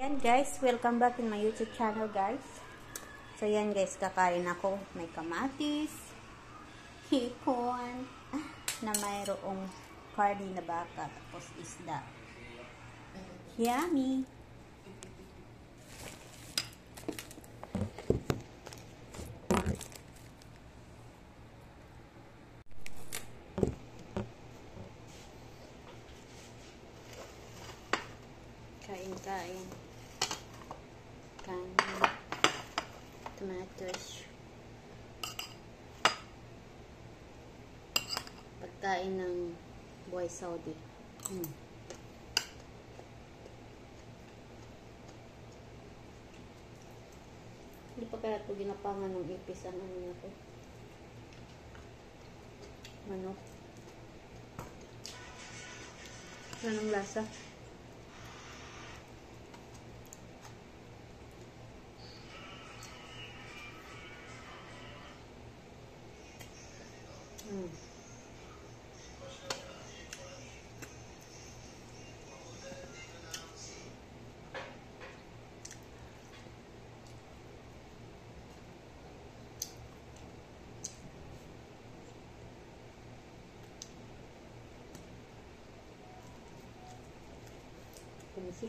Yan guys, welcome back in my YouTube channel guys. So yan guys, kakain ako. May kamatis, hipon, na mayroong carne na baka, tapos isda. Yummy! Kain. Kanin, tomatoes, pagkain ng buhay Saudi. Hindi pa kaya ito ginapangan ng ipis ang ano na ito. Manok. Anong lasa? Kumisip.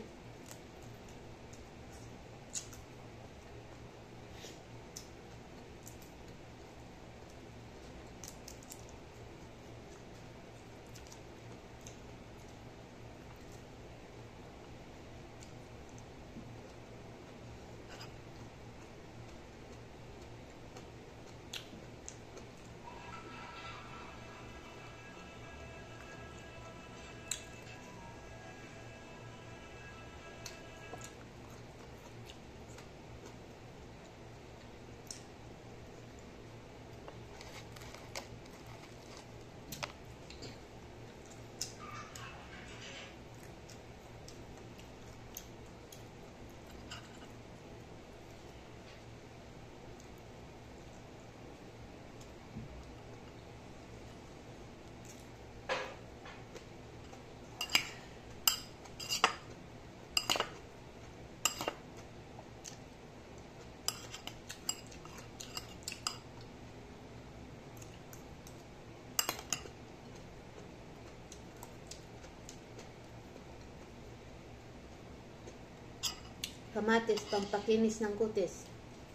Kamatis, pampakinis ng kutis.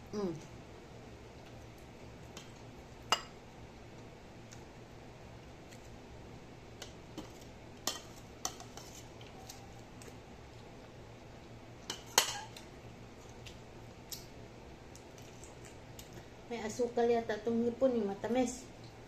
May asukal yata itong hipon, yung matamis.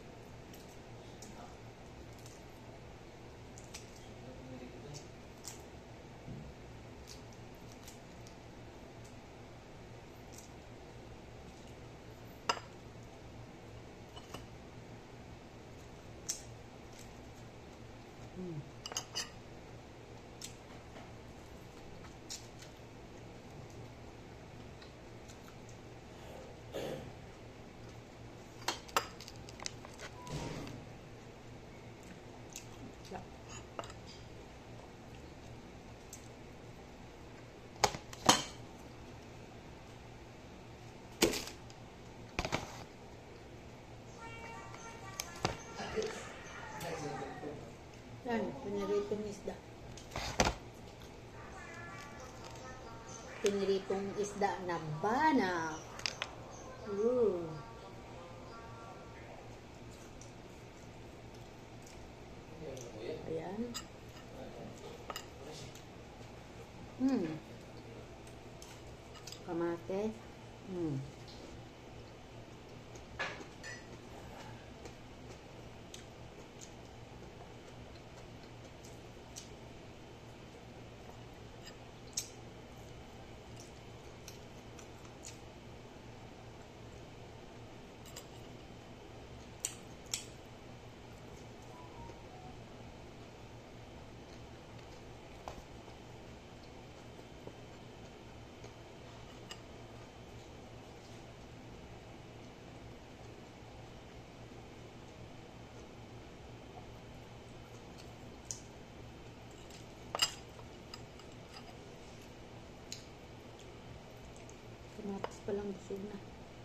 Yan, piniritong isda. Piniritong isda na bana. Ayan. Kamatis. palang busog na.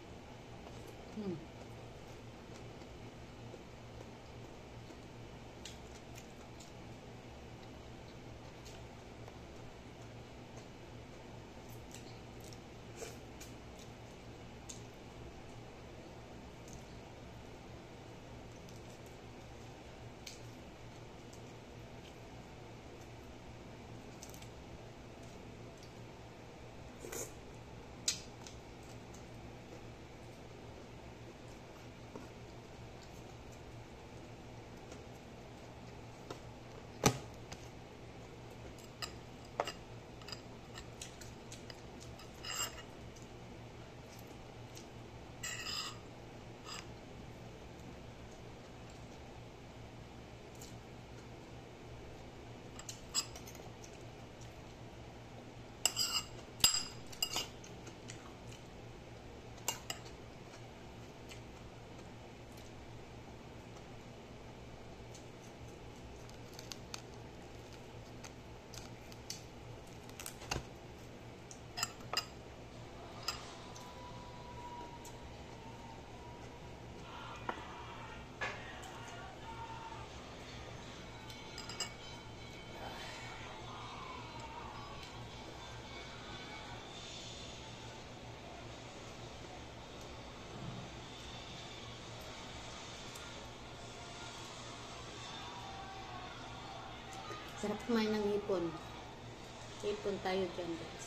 Sarap kumain ng hipon. Hipon tayo dyan, guys.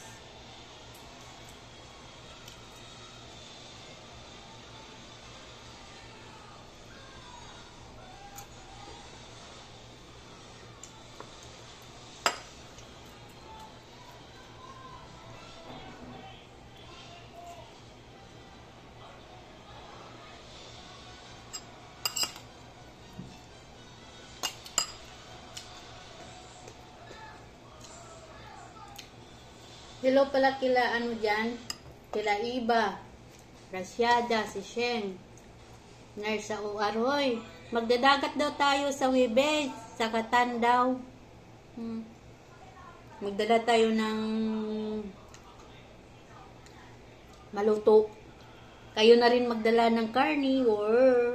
Hello pala kila ano dyan, kila Iba, Rasyada, si Sheng, Nersa Uaroy. Magdadagat daw tayo sa Webes, sa Katan daw. Magdala tayo ng maluto. Kayo na rin magdala ng karni or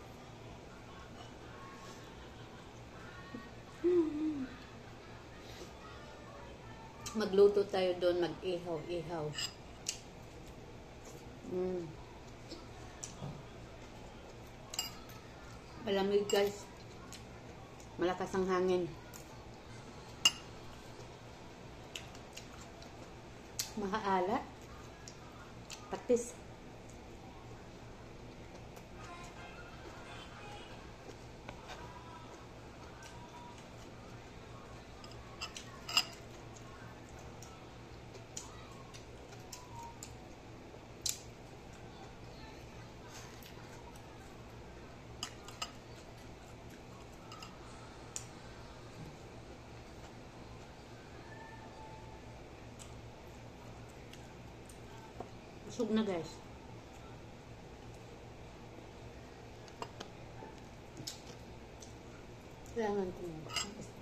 magluto tayo doon, mag-ihaw-ihaw. Malamig guys. Malakas ang hangin. Mahaalat. Patis. Busog na guys. Kailangan ko ng isda.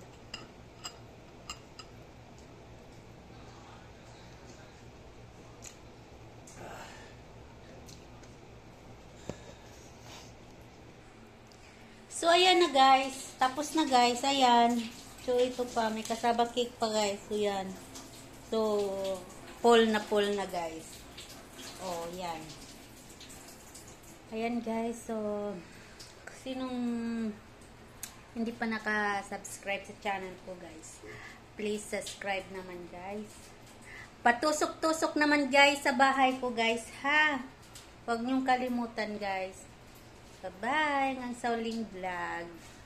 So ayan na guys. Tapos na guys. Ayan. So ito pa. May kasaba cake pa guys. So yan. So full na guys. Oh, yan. Ayan guys, so sinong hindi pa naka-subscribe sa channel ko guys, please subscribe naman guys. Patusok-tusok naman guys sa bahay ko guys, ha? Huwag niyong kalimutan guys. Bye-bye, ng Sauling Vlog.